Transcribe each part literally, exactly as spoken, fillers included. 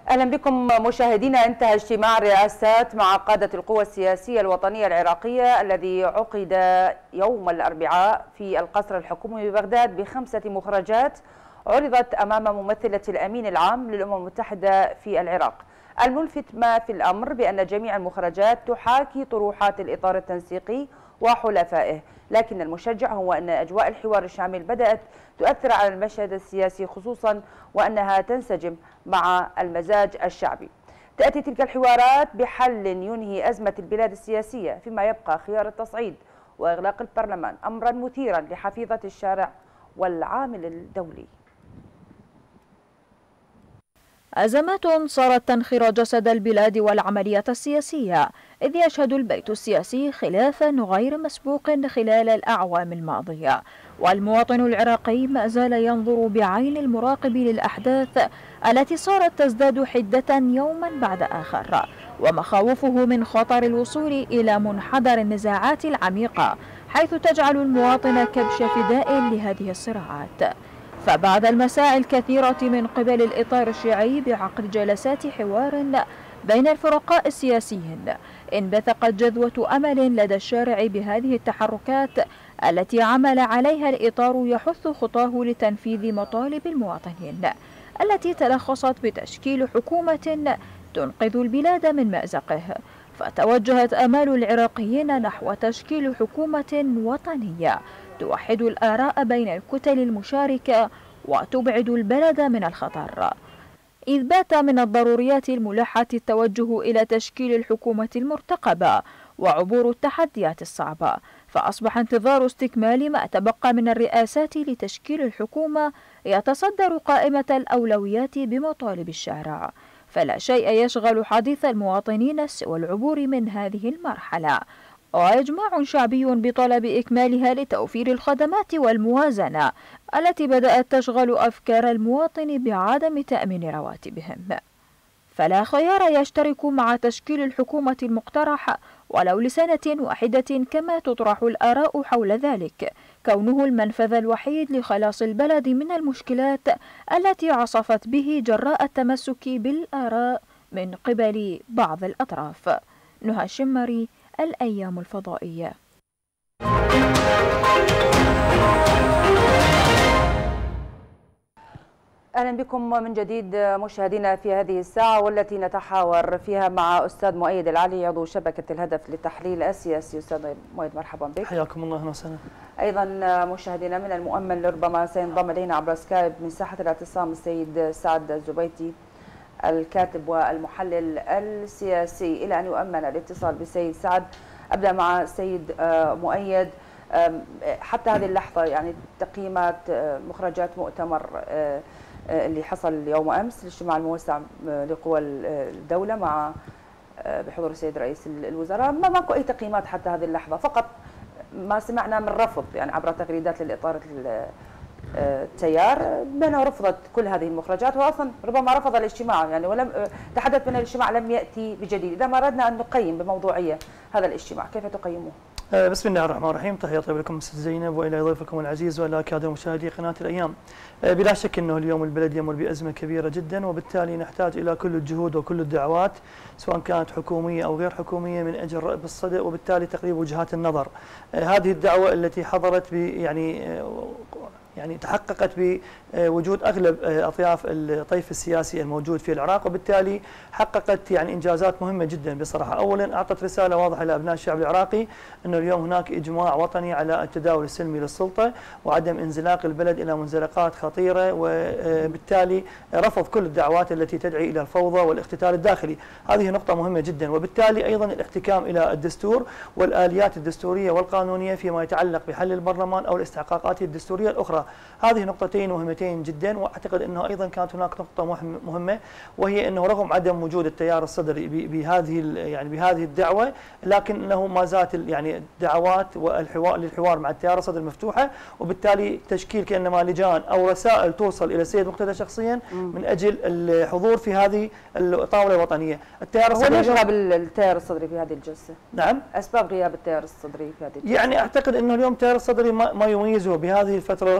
أهلا بكم مشاهدينا. انتهى اجتماع الرئاسات مع قادة القوى السياسية الوطنية العراقية الذي عقد يوم الأربعاء في القصر الحكومي ببغداد بخمسة مخرجات عرضت أمام ممثلة الأمين العام للأمم المتحدة في العراق. الملفت ما في الأمر بأن جميع المخرجات تحاكي طروحات الإطار التنسيقي وحلفائه، لكن المشجع هو أن أجواء الحوار الشامل بدأت تؤثر على المشهد السياسي، خصوصا وأنها تنسجم مع المزاج الشعبي. تأتي تلك الحوارات بحل ينهي أزمة البلاد السياسية، فيما يبقى خيار التصعيد وإغلاق البرلمان أمرا مثيرا لحفيظة الشارع والعامل الدولي. أزمات صارت تنخر جسد البلاد والعملية السياسية، إذ يشهد البيت السياسي خلافا غير مسبوق خلال الأعوام الماضية، والمواطن العراقي ما زال ينظر بعين المراقب للأحداث التي صارت تزداد حدة يوما بعد آخر، ومخاوفه من خطر الوصول إلى منحدر النزاعات العميقة حيث تجعل المواطن كبش فداء لهذه الصراعات. فبعد المساعي الكثيرة من قبل الإطار الشيعي بعقد جلسات حوار بين الفرقاء السياسيين، انبثقت جذوة أمل لدى الشارع بهذه التحركات التي عمل عليها الإطار يحث خطاه لتنفيذ مطالب المواطنين، التي تلخصت بتشكيل حكومة تنقذ البلاد من مأزقه. فتوجهت آمال العراقيين نحو تشكيل حكومة وطنية توحد الآراء بين الكتل المشاركة وتبعد البلد من الخطر، إذ بات من الضروريات الملحة التوجه إلى تشكيل الحكومة المرتقبة وعبور التحديات الصعبة. فأصبح انتظار استكمال ما تبقى من الرئاسات لتشكيل الحكومة يتصدر قائمة الأولويات بمطالب الشارع، فلا شيء يشغل حديث المواطنين سوى العبور من هذه المرحلة، وإجماع شعبي بطلب إكمالها لتوفير الخدمات والموازنة التي بدأت تشغل أفكار المواطن بعدم تأمين رواتبهم. فلا خيار يشترك مع تشكيل الحكومة المقترح ولو لسنة واحدة كما تطرح الآراء حول ذلك، كونه المنفذ الوحيد لخلاص البلد من المشكلات التي عصفت به جراء التمسك بالآراء من قبل بعض الأطراف. نهى الشمري، الأيام الفضائية. أهلا بكم من جديد مشاهدينا في هذه الساعة، والتي نتحاور فيها مع أستاذ مؤيد العلي عضو شبكة الهدف للتحليل السياسي. أستاذ مؤيد مرحبا بك. حياكم الله. أهلا وسهلا. أيضا مشاهدينا من المؤمل ربما سينضم إلينا عبر سكايب من ساحة الاعتصام السيد سعد الزبيتي الكاتب والمحلل السياسي. إلى أن يؤمن الاتصال بالسيد سعد، أبدأ مع السيد مؤيد. حتى هذه اللحظة يعني تقييمات مخرجات مؤتمر اللي حصل يوم أمس، الاجتماع الموسع لقوى الدولة مع بحضور السيد رئيس الوزراء، ما ماكو أي تقييمات حتى هذه اللحظة، فقط ما سمعنا من رفض يعني عبر تغريدات للإطار التيار بأنه رفضت كل هذه المخرجات، وأصلا ربما رفض الاجتماع يعني ولم تحدث بأن الاجتماع لم يأتي بجديد. إذا ما أردنا أن نقيم بموضوعية هذا الاجتماع كيف تقيموه؟ بسم الله الرحمن الرحيم. تحية طيبة لكم ست زينب وإلى ضيفكم العزيز وإلى كادر مشاهدي قناة الأيام. بلا شك أنه اليوم البلد يمر بأزمة كبيرة جدا، وبالتالي نحتاج إلى كل الجهود وكل الدعوات سواء كانت حكومية أو غير حكومية من أجل رأب الصدع وبالتالي تقريب وجهات النظر. هذه الدعوة التي حضرت يعني يعني تحققت بوجود اغلب اطياف الطيف السياسي الموجود في العراق، وبالتالي حققت يعني انجازات مهمه جدا بصراحه. اولا اعطت رساله واضحه لابناء الشعب العراقي انه اليوم هناك اجماع وطني على التداول السلمي للسلطه وعدم انزلاق البلد الى منزلقات خطيره، وبالتالي رفض كل الدعوات التي تدعي الى الفوضى والاقتتال الداخلي. هذه نقطه مهمه جدا. وبالتالي ايضا الاحتكام الى الدستور والاليات الدستوريه والقانونيه فيما يتعلق بحل البرلمان او الاستحقاقات الدستوريه الاخرى. هذه نقطتين مهمتين جدا. واعتقد انه ايضا كانت هناك نقطه مهمه، وهي انه رغم عدم وجود التيار الصدري بهذه يعني بهذه الدعوه، لكن انه ما زالت يعني الدعوات والحوار للحوار مع التيار الصدري مفتوحه، وبالتالي تشكيل كانما لجان او رسائل توصل الى السيد مقتدى شخصيا من اجل الحضور في هذه الطاوله الوطنيه. التيار الصدري هو ليش غاب التيار الصدري في هذه الجلسه؟ نعم، اسباب غياب التيار الصدري في هذه الجلسه. يعني اعتقد انه اليوم التيار الصدري ما يميزه بهذه الفتره رغم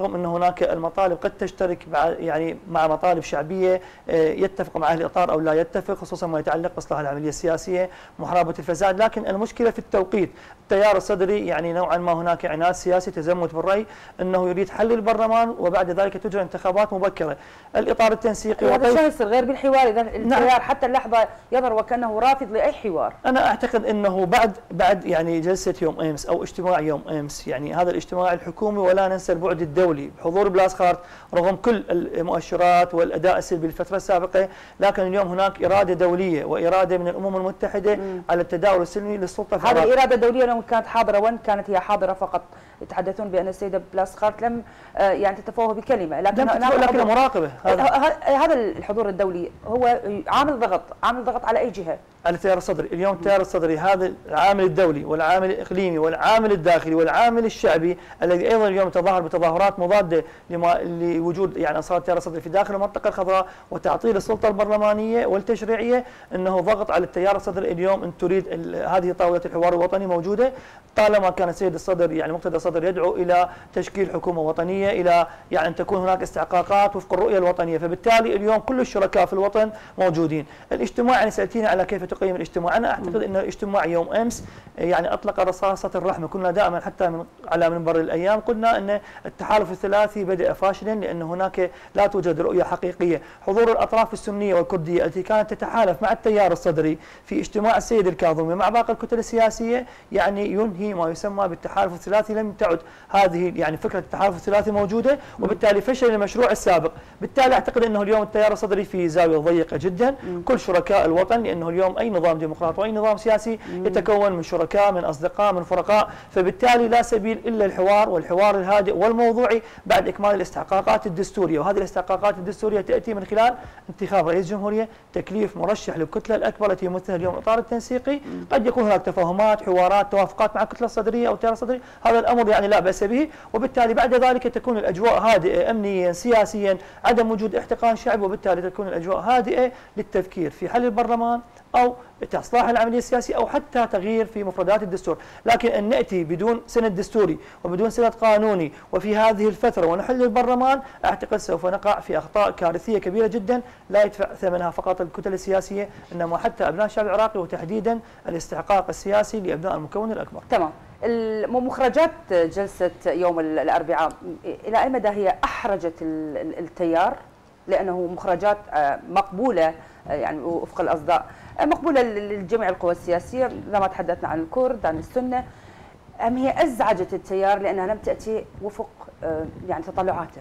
رغم أن هناك المطالب قد تشترك يعني مع مطالب شعبية يتفق مع أهل الإطار أو لا يتفق، خصوصا ما يتعلق بإصلاح العملية السياسية محاربة الفساد، لكن المشكلة في التوقيت. التيار الصدري يعني نوعا ما هناك عناد سياسي تزمت بالرأي أنه يريد حل البرلمان وبعد ذلك تجرى انتخابات مبكرة. الإطار التنسيقي هذا الشيء يصير غير بالحوار، إذا التيار نعم. حتى اللحظة يظهر وكأنه رافض لأي حوار. أنا أعتقد أنه بعد بعد يعني جلسة يوم أمس أو اجتماع يوم أمس، يعني هذا الاجتماع الحكومي ولا ننسى البعد الدولي بحضور بلاسخارت رغم كل المؤشرات والأداء السلبي بالفترة السابقة، لكن اليوم هناك إرادة دولية وإرادة من الأمم المتحدة م. على التداول السلمي للسلطة. هذه الإرادة الدولية لو كانت حاضرة، وين كانت هي حاضرة فقط؟ يتحدثون بأن السيدة بلاسخارت لم يعني تتفوه بكلمة، لكن لكن مراقبة. هذا الحضور الدولي هو عامل ضغط، عامل ضغط على أي جهة؟ على التيار الصدري. اليوم التيار الصدري هذا العامل الدولي والعامل الإقليمي والعامل الداخلي والعامل الشعبي الذي أيضا اليوم تظاهر بتظاهرات مضادة لما لوجود يعني أنصار التيار الصدري في داخل المنطقة الخضراء وتعطيل السلطة البرلمانية والتشريعية، أنه ضغط على التيار الصدري اليوم أن تريد هذه طاولة الحوار الوطني موجودة، طالما كان السيد الصدر يعني مقتدى الصدر يدعو إلى تشكيل حكومة وطنية، إلى يعني أن تكون هناك استحقاقات وفق الرؤية الوطنية، فبالتالي اليوم كل الشركاء في الوطن موجودين. الاجتماع يعني سألتيني على كيف تقيم الاجتماع، أنا أعتقد أن الاجتماع يوم أمس يعني أطلق رصاصة الرحمة. كنا دائما حتى من على منبر الأيام قلنا أن التحالف الثلاثي بدأ فاشلا لأن هناك لا توجد رؤية حقيقية. حضور الأطراف السنية والكردية التي كانت تتحالف مع التيار الصدري في اجتماع السيد الكاظمي مع باقي الكتل السياسية يعني ينهي ما يسمى بالتحالف الثلاثي. لم تعد هذه يعني فكرة التحالف الثلاثي موجودة، وبالتالي فشل المشروع السابق. بالتالي أعتقد أنه اليوم التيار الصدري في زاوية ضيقة جدا، كل شركاء الوطن، لأنه اليوم أي نظام ديمقراطي وأي نظام سياسي يتكون من شركاء، من أصدقاء، من فرقاء، فبالتالي لا سبيل إلا الحوار والحوار الهادئ والموضوعي بعد إكمال الاستحقاقات الدستورية. وهذه الاستحقاقات الدستورية تأتي من خلال انتخاب رئيس جمهورية، تكليف مرشح للكتلة الأكبر التي يمثلها اليوم الإطار التنسيقي. قد يكون هناك تفاهمات، حوارات، توافقات مع الكتلة الصدرية أو التيار الصدري، هذا الأمر يعني لا بأس به، وبالتالي بعد ذلك تكون الأجواء هادئة أمنيا سياسيا، عدم وجود احتقان شعبي، وبالتالي تكون الأجواء هادئة للتفكير في حل البرلمان أو إصلاح العملية السياسية أو حتى تغيير في مفردات الدستور. لكن أن نأتي بدون سند دستوري وبدون سند قانوني وفي هذه الفترة ونحل البرلمان، أعتقد سوف نقع في أخطاء كارثية كبيرة جدا لا يدفع ثمنها فقط الكتل السياسية، إنما حتى أبناء الشعب العراقي، وتحديدا الاستحقاق السياسي لأبناء المكون الأكبر. تمام. مخرجات جلسة يوم الأربعاء إلى أي مدى هي أحرجت التيار؟ لأنه مخرجات مقبولة يعني وفق الأصداء مقبولة لجميع القوى السياسية، لما تحدثنا عن الكرد عن السنة، أم هي أزعجت التيار لأنها لم تأتي وفق يعني تطلعاته؟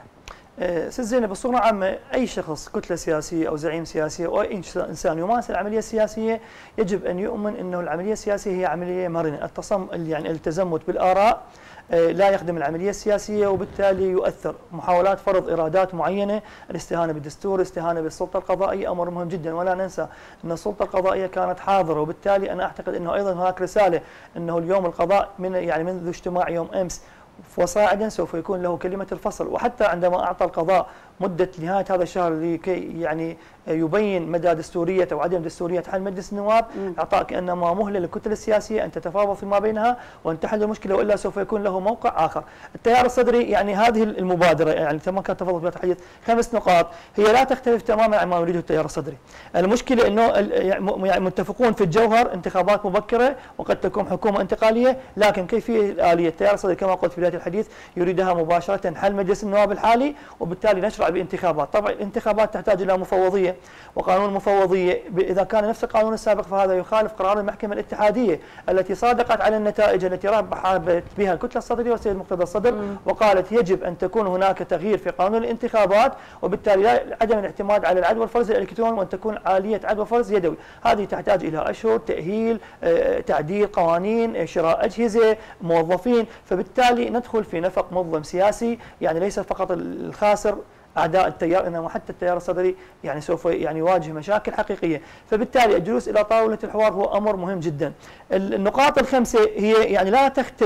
ست زينب، بصورة عامة أي شخص كتلة سياسية أو زعيم سياسي أو أي إنسان يمارس العملية السياسية يجب أن يؤمن أنه العملية السياسية هي عملية مرنة. التصم يعني التزمت بالآراء لا يخدم العملية السياسية، وبالتالي يؤثر. محاولات فرض إرادات معينة، الاستهانة بالدستور، الاستهانة بالسلطة القضائية، أمر مهم جدا، ولا ننسى أن السلطة القضائية كانت حاضرة، وبالتالي أنا أعتقد أنه أيضا هناك رسالة أنه اليوم القضاء من يعني منذ اجتماع يوم أمس وصاعدا سوف يكون له كلمة الفصل. وحتى عندما أعطى القضاء مدة نهاية هذا الشهر لكي يعني يبين مدى دستورية أو عدم دستورية حل مجلس النواب، أعطاء كأنما مهلة للكتل السياسية أن تتفاوض فيما بينها وأن تحل المشكلة، وإلا سوف يكون له موقع آخر. التيار الصدري يعني هذه المبادرة يعني كما كان تفضل فيها تحديث خمس نقاط هي لا تختلف تماما عن ما يريده التيار الصدري. المشكلة أنه يعني متفقون في الجوهر، انتخابات مبكرة وقد تكون حكومة انتقالية، لكن كيفية الآلية التيار الصدري كما قلت في بداية الحديث يريدها مباشرة حل مجلس النواب الحالي، وبالتالي نشرع بانتخابات. طبعا الانتخابات تحتاج إلى مفوضية وقانون مفوضية، إذا كان نفس القانون السابق فهذا يخالف قرار المحكمة الاتحادية التي صادقت على النتائج التي رحبت بها الكتلة الصدرية والسيد مقتدى الصدر، وقالت يجب أن تكون هناك تغيير في قانون الانتخابات، وبالتالي عدم الاعتماد على العد والفرز الإلكتروني وأن تكون آلية عد وفرز يدوي. هذه تحتاج إلى أشهر تأهيل، تعديل قوانين، شراء أجهزة، موظفين، فبالتالي ندخل في نفق منظم سياسي يعني ليس فقط الخاسر أعداء التيار إنما حتى التيار الصدري يعني سوف يعني يواجه مشاكل حقيقية. فبالتالي الجلوس إلى طاولة الحوار هو أمر مهم جدا. النقاط الخمسة هي يعني لا تختلف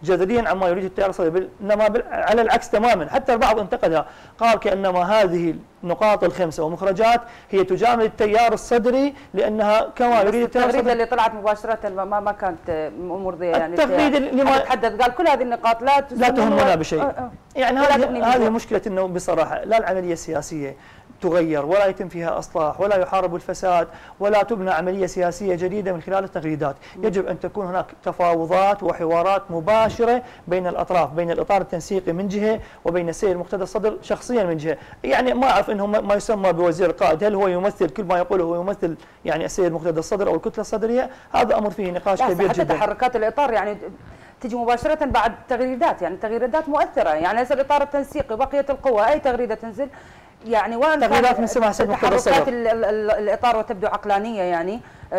جذريا عما يريد التيار الصدري، انما على العكس تماما. حتى البعض انتقدها، قال كانما هذه النقاط الخمسه ومخرجات هي تجامل التيار الصدري لانها كما يريد التيار الصدري. التغريده اللي طلعت مباشره ما ما كانت مرضيه، يعني التغريده اللي ما تحدث قال كل هذه النقاط لا لا تهمنا بشيء. أه أه. يعني هذه هذه مشكله، انه بصراحه لا العمليه السياسيه تغير ولا يتم فيها اصلاح ولا يحارب الفساد ولا تبنى عمليه سياسيه جديده من خلال التغريدات، يجب ان تكون هناك تفاوضات وحوارات مباشره بين الاطراف، بين الاطار التنسيقي من جهه وبين السيد مقتدى الصدر شخصيا من جهه. يعني ما اعرف انه ما يسمى بوزير القائد، هل هو يمثل كل ما يقوله هو يمثل يعني السيد مقتدى الصدر او الكتله الصدريه؟ هذا امر فيه نقاش كبير حتى جدا. تحركات الاطار يعني تجي مباشره بعد تغريدات، يعني تغريدات مؤثره، يعني ليس الاطار التنسيقي بقيه القوى اي تغريده تنزل يعني وين تغريدات من سماح سيد مقتدى الصدر تحركات الاطار وتبدو عقلانيه يعني،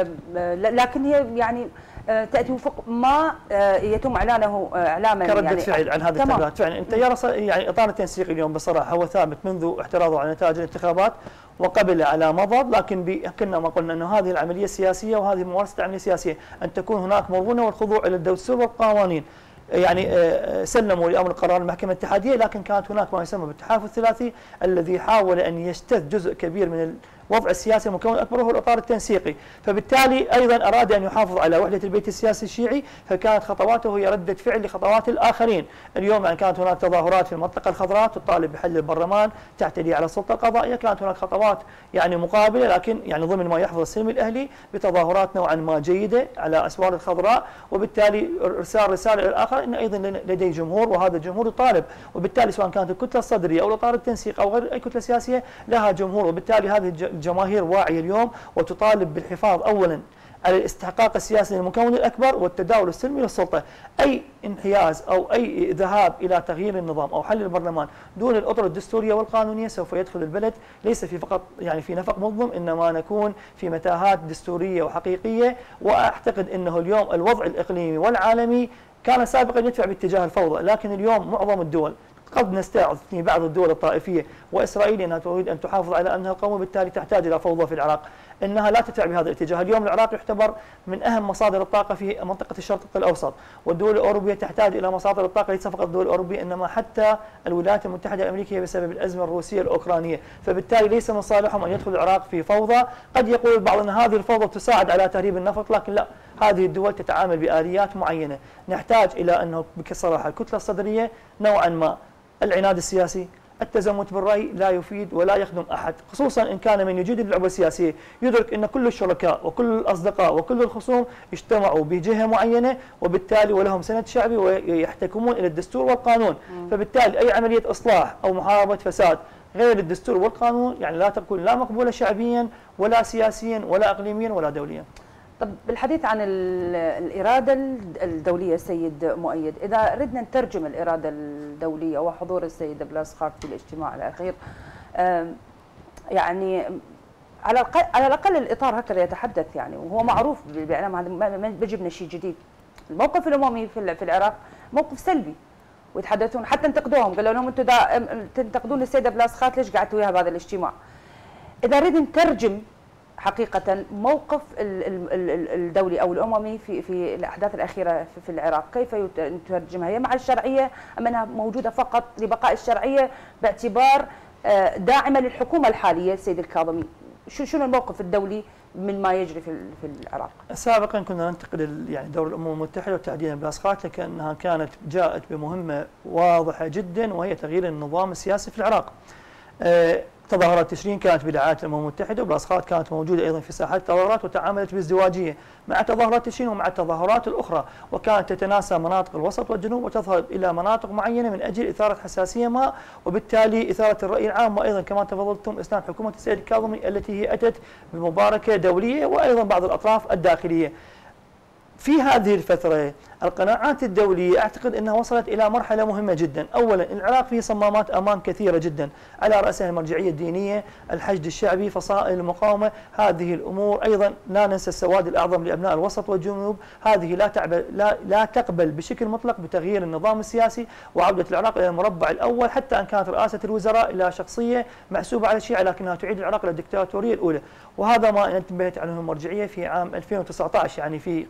لكن هي يعني تاتي وفق ما يتم اعلانه اعلاما كردة يعني فعل عن هذه التغريدات. فعلا انت يعني اطار التنسيق اليوم بصراحه هو ثابت منذ احتراضه على نتائج الانتخابات وقبل على مضض، لكن كنا ما قلنا انه هذه العمليه السياسيه وهذه ممارسه عمليه سياسيه ان تكون هناك مرونه والخضوع الى الدستور والقوانين. يعني سلموا لامر قرار المحكمه الاتحاديه، لكن كانت هناك ما يسمى بالتحالف الثلاثي الذي حاول ان يجتث جزء كبير من الوضع السياسي المكون الاكبر هو الاطار التنسيقي، فبالتالي ايضا اراد ان يحافظ على وحده البيت السياسي الشيعي، فكانت خطواته هي رده فعل لخطوات الاخرين. اليوم يعني كانت هناك تظاهرات في المنطقه الخضراء تطالب بحل البرلمان، تعتدي على السلطه القضائيه، كانت هناك خطوات يعني مقابله لكن يعني ضمن ما يحفظ السلم الاهلي بتظاهرات نوعا ما جيده على اسوار الخضراء، وبالتالي ارسال رساله الى الاخر ان ايضا لدي جمهور وهذا الجمهور يطالب، وبالتالي سواء كانت الكتله الصدريه او الاطار التنسيق او غير اي كتله سياسيه لها جمهور، وبالتالي هذه الجماهير واعيه اليوم وتطالب بالحفاظ اولا على الاستحقاق السياسي للمكون الاكبر والتداول السلمي للسلطه. اي انحياز او اي ذهاب الى تغيير النظام او حل البرلمان دون الاطر الدستوريه والقانونيه سوف يدخل البلد ليس في فقط يعني في نفق مظلم، انما نكون في متاهات دستوريه وحقيقيه. واعتقد انه اليوم الوضع الاقليمي والعالمي كان سابقا يدفع باتجاه الفوضى، لكن اليوم معظم الدول قد نستعرض بعض الدول الطائفية وإسرائيل أنها تريد أن تحافظ على أنها قوم وبالتالي تحتاج إلى فوضى في العراق، أنها لا تدفع بهذا الاتجاه. اليوم العراق يعتبر من أهم مصادر الطاقة في منطقة الشرق الأوسط، والدول الأوروبية تحتاج إلى مصادر الطاقة ليس فقط الدول الأوروبية إنما حتى الولايات المتحدة الأمريكية بسبب الأزمة الروسية الأوكرانية، فبالتالي ليس من صالحهم أن يدخل العراق في فوضى. قد يقول البعض أن هذه الفوضى تساعد على تهريب النفط، لكن لا، هذه الدول تتعامل بآليات معينة. نحتاج إلى أنه بصراحة الكتلة الصدرية نوعا ما العناد السياسي، التزمت بالرأي لا يفيد ولا يخدم أحد، خصوصا إن كان من يجيد اللعبة السياسية يدرك أن كل الشركاء وكل الأصدقاء وكل الخصوم اجتمعوا بجهة معينة وبالتالي ولهم سند شعبي ويحتكمون إلى الدستور والقانون، فبالتالي أي عملية إصلاح أو محاربة فساد غير الدستور والقانون يعني لا تكون لا مقبولة شعبيا ولا سياسيا ولا إقليميا ولا دوليا. طب بالحديث عن الإرادة الدولية سيد مؤيد، إذا ردنا نترجم الإرادة الدولية وحضور السيد بلاسخات في الاجتماع الأخير، يعني على الأقل على الأقل الإطار هكذا يتحدث يعني، وهو معروف بإعلام هذا ما بيجيبنا شيء جديد. الموقف الأممي في العراق موقف سلبي، ويتحدثون حتى انتقدوهم، قالوا لهم انتم تنتقدون السيدة بلاسخات ليش قعدتوا وياها بهذا الاجتماع؟ إذا ردنا نترجم حقيقة موقف الدولي أو الأممي في في الأحداث الأخيرة في العراق، كيف يترجمها؟ هي مع الشرعية أم أنها موجودة فقط لبقاء الشرعية باعتبار داعمة للحكومة الحالية السيد الكاظمي؟ شنو الموقف الدولي من ما يجري في في العراق؟ سابقا كنا ننتقد يعني دور الأمم المتحدة وتحديدا بلاسخات لكنها كانت جاءت بمهمة واضحة جدا وهي تغيير النظام السياسي في العراق. تظاهرات تشرين كانت بدعاية الأمم المتحدة، وبلاسخات كانت موجودة أيضا في ساحات التظاهرات وتعاملت بازدواجية مع تظاهرات تشرين ومع التظاهرات الأخرى، وكانت تتناسى مناطق الوسط والجنوب وتذهب إلى مناطق معينة من أجل إثارة حساسية ما، وبالتالي إثارة الرأي العام، وأيضا كما تفضلتم إسناد حكومة السيد الكاظمي التي هي أتت بمباركة دولية وأيضا بعض الأطراف الداخلية. في هذه الفترة القناعات الدولية أعتقد أنها وصلت إلى مرحلة مهمة جدا. أولا العراق فيه صمامات أمان كثيرة جدا، على رأسها المرجعية الدينية، الحشد الشعبي، فصائل المقاومة، هذه الأمور. أيضا لا ننسى السواد الأعظم لأبناء الوسط والجنوب، هذه لا تعبل لا, لا تقبل بشكل مطلق بتغيير النظام السياسي وعودة العراق إلى المربع الأول، حتى أن كانت رئاسة الوزراء إلى شخصية محسوبة على الشيعة لكنها تعيد العراق إلى الدكتاتورية الأولى، وهذا ما انتبهت عنه المرجعية في عام ألفين وتسعة عشر يعني في قمة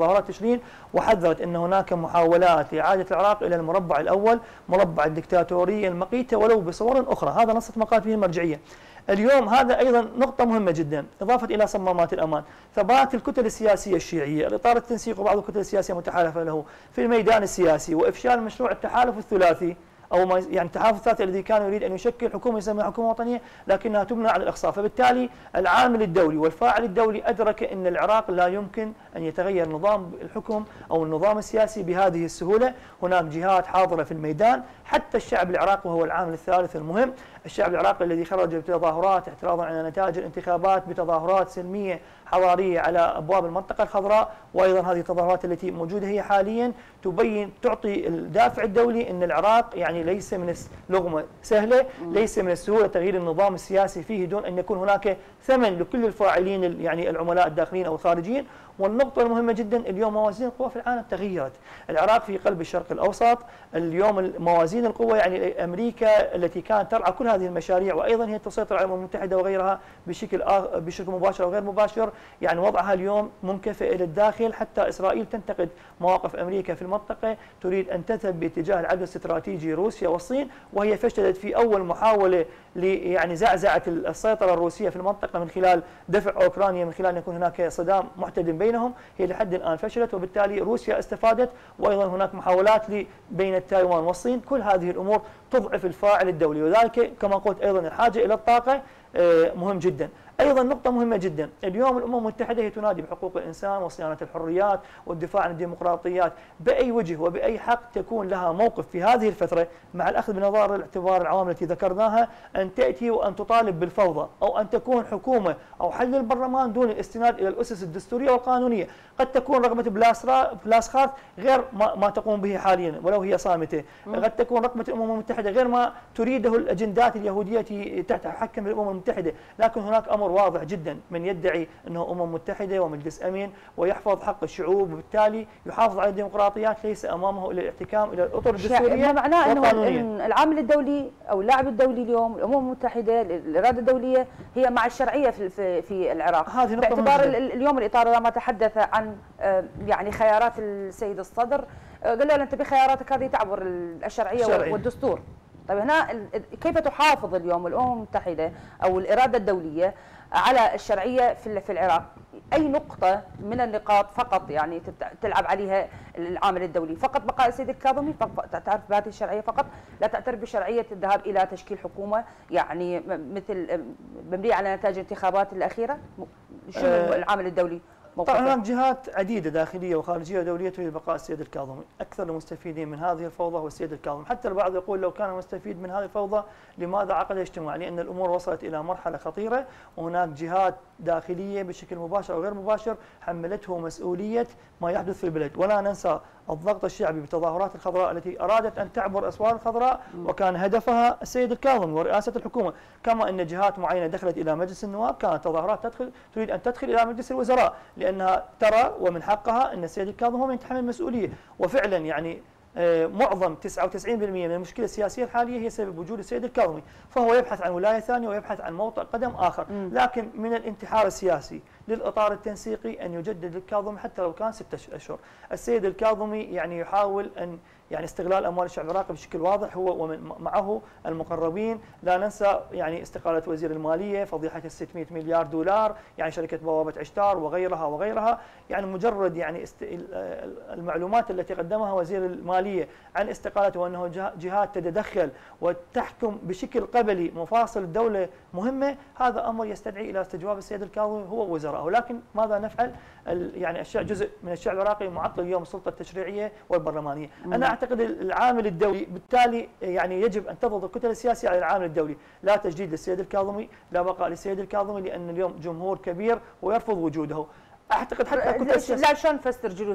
تظاهرات تشرين، وحذرت أن هناك محاولات لإعادة العراق إلى المربع الأول، مربع الدكتاتورية المقيتة ولو بصور أخرى. هذا نصت مقال فيه المرجعية. اليوم هذا أيضا نقطة مهمة جدا، إضافة إلى صمامات الأمان، ثبات الكتل السياسية الشيعية، الإطار التنسيق وبعض الكتل السياسية متحالفة له في الميدان السياسي، وإفشال مشروع التحالف الثلاثي أو ما يعني التحالف الثلاثي الذي كان يريد أن يشكل حكومة يسميها حكومة وطنية لكنها تبنى على الإخصاء. فبالتالي العامل الدولي والفاعل الدولي أدرك أن العراق لا يمكن أن يتغير نظام الحكم أو النظام السياسي بهذه السهولة. هناك جهات حاضرة في الميدان، حتى الشعب العراقي وهو العامل الثالث المهم، الشعب العراقي الذي خرج بتظاهرات اعتراضا على نتائج الانتخابات بتظاهرات سلمية حضارية على أبواب المنطقة الخضراء، وأيضا هذه التظاهرات التي موجودة هي حاليا تبين تعطي الدافع الدولي أن العراق يعني ليس من لغمة سهلة، ليس من السهولة تغيير النظام السياسي فيه دون أن يكون هناك ثمن لكل الفاعلين يعني العملاء الداخليين أو الخارجيين. والنقطة المهمة جدا، اليوم موازين القوى في العالم تغيرت، العراق في قلب الشرق الأوسط، اليوم موازين القوى يعني أمريكا التي كانت ترعى كل هذه المشاريع وأيضا هي تسيطر على الأمم المتحدة وغيرها بشكل بشكل مباشر وغير مباشر، يعني وضعها اليوم منكفئ إلى الداخل. حتى إسرائيل تنتقد مواقف أمريكا في المنطقة، تريد أن تذهب باتجاه العدو الاستراتيجي روسيا والصين، وهي فشلت في أول محاولة ل يعني زعزعة السيطرة الروسية في المنطقة من خلال دفع أوكرانيا، من خلال أن يكون هناك صدام محتدم بينهم، هي لحد الآن فشلت، وبالتالي روسيا استفادت، وأيضا هناك محاولات بين تايوان والصين. كل هذه الأمور تضعف الفاعل الدولي، وذلك كما قلت أيضا الحاجة إلى الطاقة مهم جدا. أيضا نقطة مهمة جدا، اليوم الأمم المتحدة هي تنادي بحقوق الإنسان وصيانة الحريات والدفاع عن الديمقراطيات، بأي وجه وبأي حق تكون لها موقف في هذه الفترة مع الأخذ بنظر الاعتبار العوامل التي ذكرناها أن تأتي وأن تطالب بالفوضى أو أن تكون حكومة أو حل البرلمان دون الاستناد إلى الأسس الدستورية والقانونية؟ قد تكون رغبة بلاسخارت غير ما, ما تقوم به حاليا ولو هي صامتة، قد تكون رغبة الأمم المتحدة غير ما تريده الأجندات اليهودية التي تتحكم بالأمم المتحدة. لكن هناك أمر واضح جدا، من يدعي أنه أمم متحدة ومجلس أمين ويحفظ حق الشعوب وبالتالي يحافظ على الديمقراطيات ليس أمامه إلا الاحتكام إلى الأطر الدستورية معناه أنه العامل الدولي أو اللاعب الدولي اليوم الأمم المتحدة الإرادة الدولية هي مع الشرعية في في العراق، هذه باعتبار اليوم الإطار لما تحدث عن يعني خيارات السيد الصدر قال له أنت بخياراتك هذه تعبر الشرعية الشرعي. والدستور. طيب هنا كيف تحافظ اليوم الأمم المتحدة أو الإرادة الدولية على الشرعية في في العراق؟ أي نقطة من النقاط فقط يعني تلعب عليها العامل الدولي؟ فقط بقاء السيد الكاظمي تعترف بهذه الشرعية فقط، لا تعترف بشرعية الذهاب إلى تشكيل حكومة يعني مثل مبنية على نتائج الانتخابات الأخيرة؟ شنو أه العامل الدولي؟ طبعا هناك جهات عديدة داخلية وخارجية ودولية تريد بقاء السيد الكاظمي، أكثر المستفيدين من هذه الفوضى هو السيد الكاظمي، حتى البعض يقول لو كان مستفيد من هذه الفوضى لماذا عقد اجتماع؟ لأن الأمور وصلت إلى مرحلة خطيرة وهناك جهات داخلية بشكل مباشر أو غير مباشر حملته مسؤولية ما يحدث في البلد. ولا ننسى الضغط الشعبي بالتظاهرات الخضراء التي أرادت أن تعبر أسوار الخضراء وكان هدفها السيد الكاظمي ورئاسة الحكومة، كما أن جهات معينة دخلت إلى مجلس النواب كانت تظاهرات تدخل تريد أن تدخل إلى مجلس الوزراء لأنها ترى ومن حقها أن السيد الكاظمي هو من يتحمل المسؤولية. وفعلا يعني معظم تسعة وتسعين بالمئة من المشكلة السياسية الحالية هي سبب وجود السيد الكاظمي، فهو يبحث عن ولاية ثانية ويبحث عن موطئ قدم آخر. لكن من الانتحار السياسي للإطار التنسيقي أن يجدد الكاظمي حتى لو كان ستة أشهر. السيد الكاظمي يعني يحاول أن يعني استغلال أموال الشعب العراقي بشكل واضح هو ومعه المقربين. لا ننسى يعني استقالة وزير المالية، فضيحة ال ستمئة مليار دولار، يعني شركة بوابة عشتار وغيرها وغيرها. يعني مجرد يعني است... المعلومات التي قدمها وزير المالية عن استقالته وأنه جهات تتدخل وتحكم بشكل قبلي مفاصل الدولة مهمة، هذا أمر يستدعي إلى استجواب السيد الكاظمي هو وزراءه. لكن ماذا نفعل؟ يعني الشعب جزء من الشعب العراقي معطل اليوم السلطة التشريعية والبرلمانية. أنا أعتقد العامل الدولي بالتالي يعني يجب أن تفرض الكتل السياسية على العامل الدولي، لا تجديد للسيد الكاظمي، لا بقاء للسيد الكاظمي، لأن اليوم جمهور كبير ويرفض وجوده. اعتقد حتى الكتل السياسية لا شلون نفسر جلوس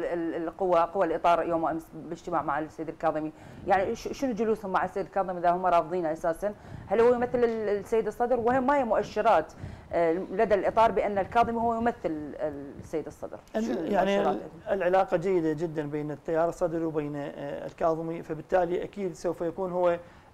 القوى قوى الاطار يوم امس باجتماع مع السيد الكاظمي؟ يعني شنو جلوسهم مع السيد الكاظمي اذا هم رافضين اساسا؟ هل هو يمثل السيد الصدر؟ وهي ما هي مؤشرات لدى الاطار بان الكاظمي هو يمثل السيد الصدر؟ يعني العلاقه جيده جدا بين التيار الصدري وبين الكاظمي، فبالتالي اكيد سوف يكون هو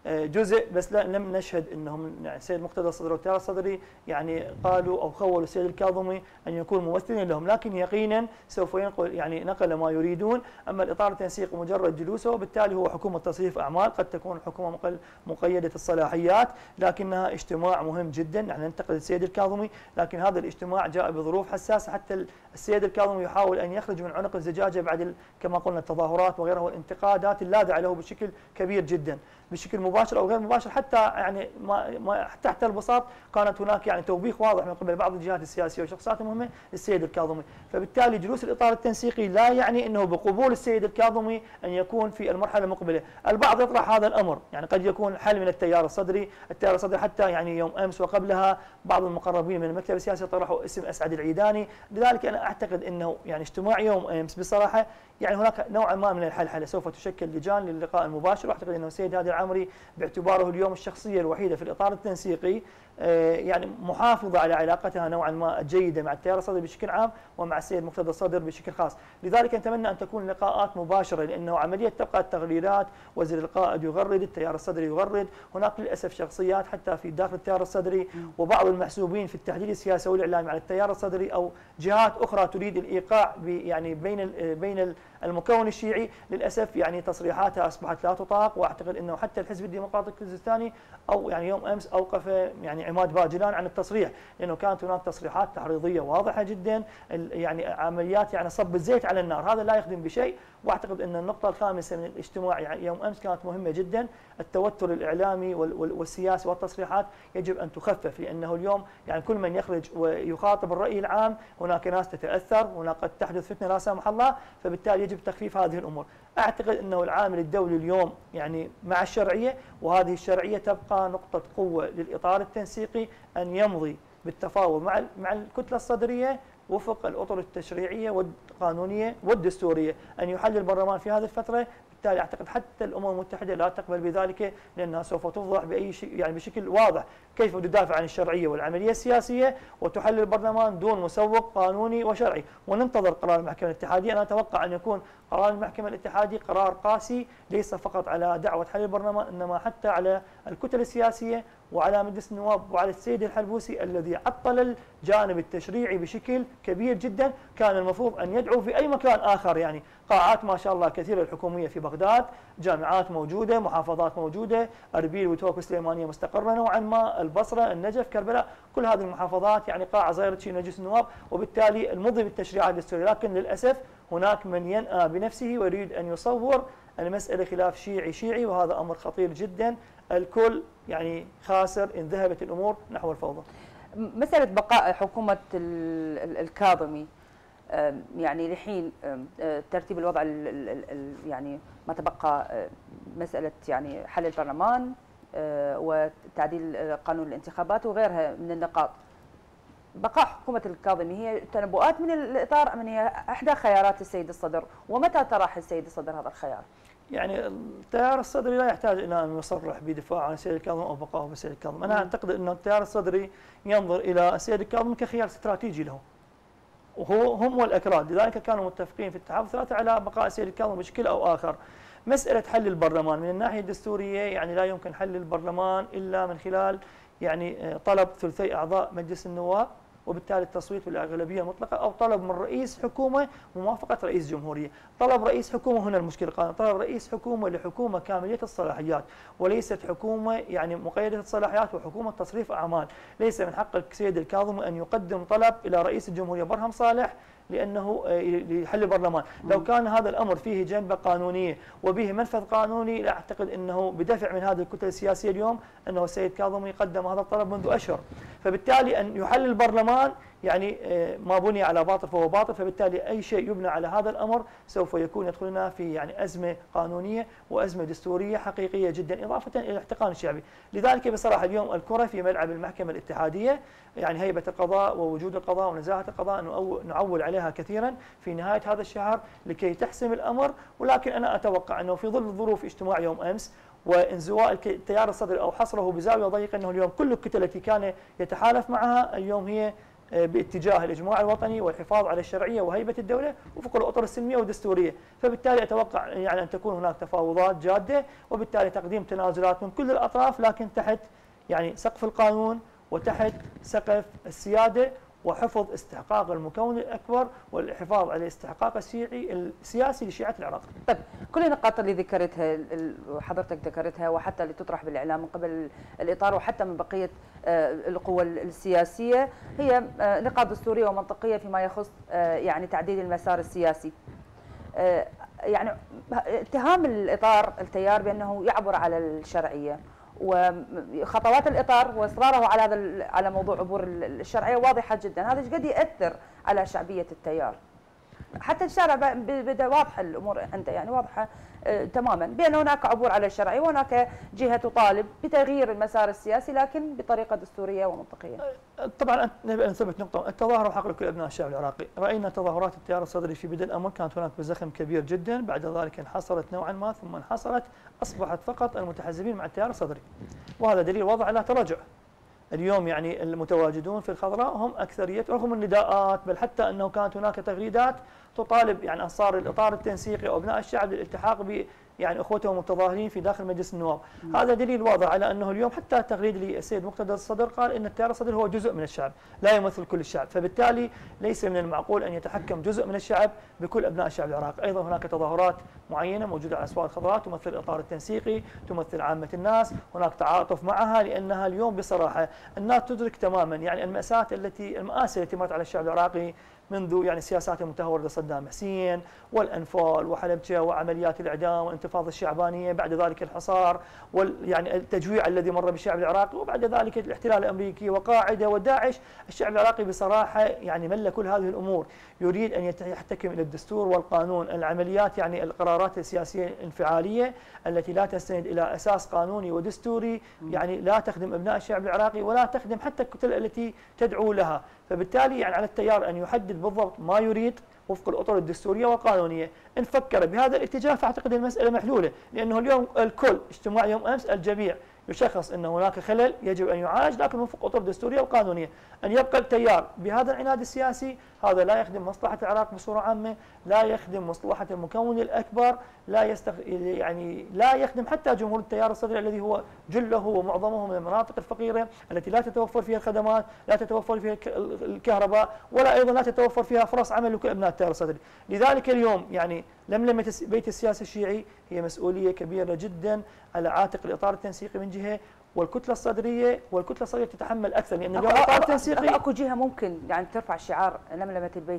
جزء بس لا لم نشهد انهم يعني السيد مقتدى الصدر والتيار الصدري يعني قالوا او خولوا السيد الكاظمي ان يكون ممثلا لهم، لكن يقينا سوف ينقل يعني نقل ما يريدون. اما الاطار التنسيقي مجرد جلوسه، وبالتالي هو حكومه تصريف اعمال، قد تكون حكومه مقيده الصلاحيات لكنها اجتماع مهم جدا. يعني ننتقد السيد الكاظمي، لكن هذا الاجتماع جاء بظروف حساسه، حتى السيد الكاظمي يحاول ان يخرج من عنق الزجاجه بعد كما قلنا التظاهرات وغيرها والانتقادات اللاذعه له بشكل كبير جدا، بشكل مباشر او غير مباشر، حتى يعني ما ما تحت البساط كانت هناك يعني توبيخ واضح من قبل بعض الجهات السياسيه وشخصيات مهمه للسيد الكاظمي. فبالتالي جلوس الاطار التنسيقي لا يعني انه بقبول السيد الكاظمي ان يكون في المرحله المقبله. البعض يطرح هذا الامر، يعني قد يكون حل من التيار الصدري، التيار الصدري حتى يعني يوم امس وقبلها بعض المقربين من المكتب السياسي طرحوا اسم اسعد العيداني. لذلك انا اعتقد انه يعني اجتماع يوم امس بصراحه يعني هناك نوعا ما من الحلحله، سوف تشكل لجان للقاء المباشر، واعتقد انه السيد هادي العامري باعتباره اليوم الشخصيه الوحيده في الاطار التنسيقي يعني محافظه على علاقتها نوعا ما جيده مع التيار الصدري بشكل عام ومع السيد مقتدى الصدر بشكل خاص. لذلك نتمنى ان تكون لقاءات مباشره، لانه عمليه تبقى التغريدات، وزير القائد يغرد، التيار الصدري يغرد، هناك للاسف شخصيات حتى في داخل التيار الصدري وبعض المحسوبين في التحليل السياسي والاعلامي على التيار الصدري او جهات اخرى تريد الايقاع يعني بين بين المكون الشيعي، للاسف يعني تصريحاتها اصبحت لا تطاق. واعتقد انه حتى الحزب الديمقراطي الكردستاني او يعني يوم امس اوقف يعني عماد باجلان عن التصريح، لانه كانت هناك تصريحات تحريضيه واضحه جدا، يعني عمليات يعني صب الزيت على النار، هذا لا يخدم بشيء. واعتقد ان النقطه الخامسه من الاجتماع يعني يوم امس كانت مهمه جدا، التوتر الاعلامي والسياسي والتصريحات يجب ان تخفف، لانه اليوم يعني كل من يخرج ويخاطب الراي العام هناك ناس تتاثر، هناك قد تحدث فتنه لا سمح الله، فبالتالي يجب تخفيف هذه الامور. اعتقد انه العامل الدولي اليوم يعني مع الشرعيه، وهذه الشرعيه تبقى نقطه قوه للاطار التنسيقي ان يمضي بالتفاوض مع مع الكتله الصدريه وفق الاطر التشريعيه والقانونيه والدستوريه، ان يحل البرلمان في هذه الفتره. بالتالي اعتقد حتى الامم المتحده لا تقبل بذلك، لانها سوف تفضح باي شيء يعني بشكل واضح كيف تدافع عن الشرعيه والعمليه السياسيه وتحل البرلمان دون مسوق قانوني وشرعي. وننتظر قرار المحكمه الاتحاديه، انا اتوقع ان يكون قرار المحكمه الاتحاديه قرار قاسي، ليس فقط على دعوه حل البرلمان انما حتى على الكتل السياسيه وعلى مجلس النواب وعلى السيد الحلبوسي الذي عطل الجانب التشريعي بشكل كبير جدا. كان المفروض ان يدعو في اي مكان اخر، يعني قاعات ما شاء الله كثيره الحكوميه في بغداد، جامعات موجوده، محافظات موجوده، اربيل وتوك سليمانيه مستقره نوعا ما، البصره، النجف، كربلاء، كل هذه المحافظات يعني قاعه صغيره تشيل مجلس النواب، وبالتالي المضي بالتشريعات الدستوريه. لكن للاسف هناك من ينأى بنفسه ويريد ان يصور المساله خلاف شيعي شيعي، وهذا امر خطير جدا. الكل يعني خاسر ان ذهبت الامور نحو الفوضى. مساله بقاء حكومه الكاظمي يعني لحين ترتيب الوضع يعني ما تبقى مساله يعني حل البرلمان وتعديل قانون الانتخابات وغيرها من النقاط. بقاء حكومه الكاظمي هي تنبؤات من الاطار ام هي احدى خيارات السيد الصدر؟ ومتى طرح السيد الصدر هذا الخيار؟ يعني التيار الصدري لا يحتاج الى ان يصرح بدفاع عن السيد الكاظمي او بقائه بالسيد الكاظمي، انا اعتقد ان التيار الصدري ينظر الى السيد الكاظمي كخيار استراتيجي له. وهو هم والاكراد، لذلك كانوا متفقين في التحالف الثلاثه على بقاء السيد الكاظمي بشكل او اخر. مساله حل البرلمان من الناحيه الدستوريه يعني لا يمكن حل البرلمان الا من خلال يعني طلب ثلثي اعضاء مجلس النواب، وبالتالي التصويت بالاغلبيه المطلقه، او طلب من رئيس حكومه موافقه رئيس جمهوريه. طلب رئيس حكومه هنا المشكله، قال طلب رئيس حكومه لحكومه كامليه الصلاحيات، وليست حكومه يعني مقيده الصلاحيات وحكومه تصريف اعمال. ليس من حق السيد الكاظمي ان يقدم طلب الى رئيس الجمهوريه برهم صالح لانه لحل البرلمان. لو كان هذا الامر فيه جنبه قانونيه وبه منفذ قانوني، لا اعتقد انه بدفع من هذه الكتل السياسيه اليوم انه السيد كاظمي قدم هذا الطلب منذ اشهر. فبالتالي ان يحل البرلمان يعني ما بني على باطل فهو باطل، فبالتالي اي شيء يبنى على هذا الامر سوف يكون يدخلنا في يعني ازمه قانونيه وازمه دستوريه حقيقيه جدا، اضافه الى الاحتقان الشعبي. لذلك بصراحه اليوم الكره في ملعب المحكمه الاتحاديه، يعني هيبه القضاء ووجود القضاء ونزاهه القضاء نعول عليها كثيرا في نهايه هذا الشهر لكي تحسم الامر. ولكن انا اتوقع انه في ظل ظروف اجتماع يوم امس وانزواء التيار الصدري او حصره بزاويه ضيقه، انه اليوم كل الكتل التي كان يتحالف معها اليوم هي باتجاه الاجماع الوطني والحفاظ على الشرعيه وهيبه الدوله وفق الاطر السلميه والدستوريه، فبالتالي اتوقع يعني ان تكون هناك تفاوضات جاده وبالتالي تقديم تنازلات من كل الاطراف، لكن تحت يعني سقف القانون وتحت سقف السياده وحفظ استحقاق المكون الاكبر والحفاظ على الاستحقاق الشيعي السياسي لشيعه العراق. طيب كل النقاط اللي ذكرتها وحضرتك ذكرتها وحتى اللي تطرح بالاعلام من قبل الاطار وحتى من بقيه القوى السياسيه هي نقاط دستوريه ومنطقيه فيما يخص يعني تعديل المسار السياسي. يعني اتهام الاطار التيار بانه يعبر على الشرعيه وخطوات الاطار واصراره على هذا على موضوع عبور الشرعيه واضحه جدا، هذا ايش قد ياثر على شعبيه التيار؟ حتى الشارع بدا واضحه الامور عنده، يعني واضحه آه تماما بان هناك عبور على الشرعيه وهناك جهه تطالب بتغيير المسار السياسي لكن بطريقه دستوريه ومنطقيه. طبعا نبي نثبت نقطه، التظاهر حق لكل ابناء الشعب العراقي، راينا تظاهرات التيار الصدري في بدء الامر كانت هناك بزخم كبير جدا، بعد ذلك انحصرت نوعا ما ثم انحصرت، اصبحت فقط المتحزبين مع التيار الصدري، وهذا دليل واضح على تراجع. اليوم يعني المتواجدون في الخضراء هم اكثريه رغم النداءات، بل حتى انه كانت هناك تغريدات تطالب يعني انصار الاطار التنسيقي او ابناء الشعب بالالتحاق ب يعني اخوتهم المتظاهرين في داخل مجلس النواب، م. هذا دليل واضح على انه اليوم حتى التغريد للسيد مقتدى الصدر قال ان التيار الصدري هو جزء من الشعب، لا يمثل كل الشعب، فبالتالي ليس من المعقول ان يتحكم جزء من الشعب بكل ابناء الشعب العراقي، ايضا هناك تظاهرات معينه موجوده على اسواق الخضراء تمثل الاطار التنسيقي، تمثل عامه الناس، هناك تعاطف معها لانها اليوم بصراحه الناس تدرك تماما يعني المأساة التي المآسي التي مرت على الشعب العراقي منذ يعني السياسات المتهورة لصدام حسين والأنفال وحلبجة وعمليات الإعدام والانتفاضة الشعبانية، بعد ذلك الحصار وال يعني التجويع الذي مر بالشعب العراقي، وبعد ذلك الاحتلال الأمريكي وقاعدة وداعش. الشعب العراقي بصراحة يعني مل كل هذه الأمور، يريد أن يحتكم إلى الدستور والقانون، العمليات يعني القرارات السياسية الانفعالية التي لا تستند إلى أساس قانوني ودستوري يعني لا تخدم أبناء الشعب العراقي ولا تخدم حتى الكتل التي تدعو لها، فبالتالي يعني على التيار أن يحدد بالضبط ما يريد وفق الأطر الدستورية والقانونية. إن فكر بهذا الاتجاه فأعتقد المسألة محلولة، لأنه اليوم الكل اجتماع يوم أمس الجميع يشخص أن هناك خلل يجب أن يعالج لكن وفق الأطر الدستورية والقانونية. أن يبقى التيار بهذا العناد السياسي هذا لا يخدم مصلحة العراق بصورة عامة، لا يخدم مصلحة المكون الأكبر، لا يستخ... يعني لا يخدم حتى جمهور التيار الصدري الذي هو جله ومعظمه من المناطق الفقيرة التي لا تتوفر فيها الخدمات، لا تتوفر فيها الكهرباء، ولا أيضا لا تتوفر فيها فرص عمل لكل أبناء التيار الصدري. لذلك اليوم يعني لملمة بيت السياسة الشيعي هي مسؤولية كبيرة جدا على عاتق الإطار التنسيقي من جهة، والكتله الصدريه والكتله الصدريه تتحمل اكثر، لان اليوم الاطار التنسيقي اكو جهه ممكن يعني ترفع شعار لملمه البيت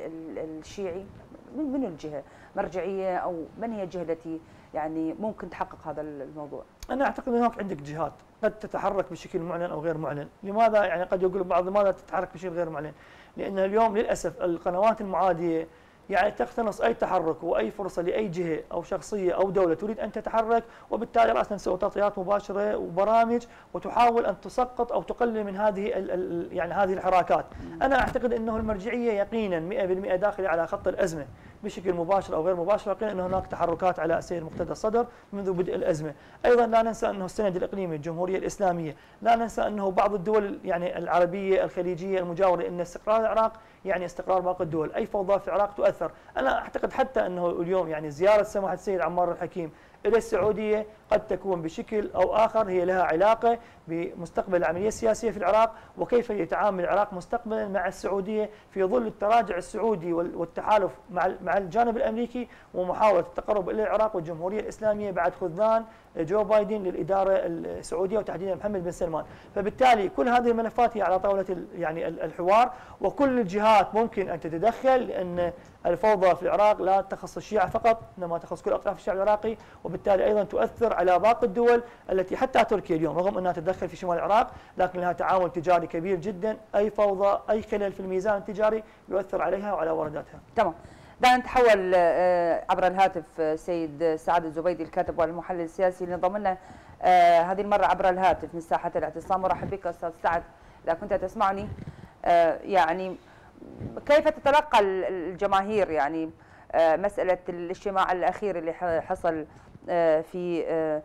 الشيعي، من من الجهه مرجعيه او من هي الجهه التي يعني ممكن تحقق هذا الموضوع؟ انا اعتقد ان هناك عندك جهات قد تتحرك بشكل معلن او غير معلن، لماذا يعني قد يقول البعض لماذا تتحرك بشكل غير معلن؟ لان اليوم للاسف القنوات المعاديه يعني تقتنص أي تحرك وأي فرصة لأي جهة أو شخصية أو دولة تريد أن تتحرك، وبالتالي رأسا تسوي تغطيات مباشرة وبرامج وتحاول أن تسقط أو تقلل من هذه يعني هذه الحراكات. أنا أعتقد أنه المرجعية يقينا مئة بالمئة داخلة على خط الأزمة بشكل مباشر أو غير مباشر، يقينا أن هناك تحركات على السيد مقتدى الصدر منذ بدء الأزمة. أيضا لا ننسى أنه السند الإقليمي الجمهورية الإسلامية، لا ننسى أنه بعض الدول يعني العربية الخليجية المجاورة أن استقرار العراق يعني استقرار باقي الدول، أي فوضى في العراق تؤثر. أنا أعتقد حتى أنه اليوم يعني زيارة سماحة السيد عمار الحكيم إلى السعودية قد تكون بشكل أو آخر هي لها علاقة بمستقبل العملية السياسية في العراق، وكيف يتعامل العراق مستقبلا مع السعودية في ظل التراجع السعودي والتحالف مع مع الجانب الأمريكي ومحاولة التقرب إلى العراق والجمهورية الإسلامية بعد خذلان جو بايدن للإدارة السعودية وتحديدا محمد بن سلمان. فبالتالي كل هذه الملفات هي على طاولة يعني الحوار، وكل الجهات ممكن أن تتدخل، لأن الفوضى في العراق لا تخص الشيعة فقط إنما تخص كل أطراف الشعب العراقي، وبالتالي أيضا تؤثر على باقي الدول التي حتى تركيا اليوم رغم أنها تتدخل في شمال العراق لكن لها تعاون تجاري كبير جدا، أي فوضى أي خلل في الميزان التجاري يؤثر عليها وعلى وارداتها. تمام. دعنا نتحول عبر الهاتف سيد سعد الزبيدي الكاتب والمحلل السياسي اللي انضم لنا هذه المرة عبر الهاتف من ساحة الاعتصام. مرحبا بك أستاذ سعد، إذا كنت تسمعني. يعني كيف تتلقى الجماهير يعني مسألة الاجتماع الأخير اللي حصل في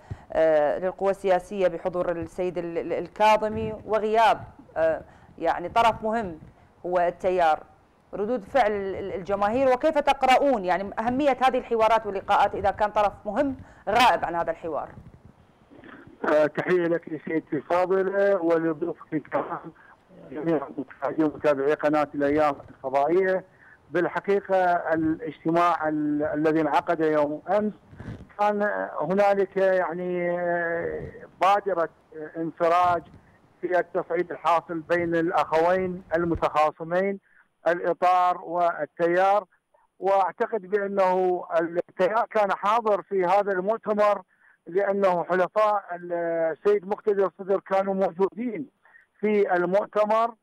للقوى السياسية بحضور السيد الكاظمي وغياب يعني طرف مهم هو التيار، ردود فعل الجماهير وكيف تقرؤون يعني أهمية هذه الحوارات واللقاءات إذا كان طرف مهم غائب عن هذا الحوار؟ تحية لك سيدتي الفاضلة ولضيوفك الكرام جميع متابعي قناة الأيام الفضائية. بالحقيقة الاجتماع الذي انعقد يوم أمس كان هنالك يعني بادرة انفراج في التصعيد الحاصل بين الأخوين المتخاصمين الإطار والتيار، واعتقد بأنه التيار كان حاضر في هذا المؤتمر لأنه حلفاء السيد مقتدى الصدر كانوا موجودين في المؤتمر،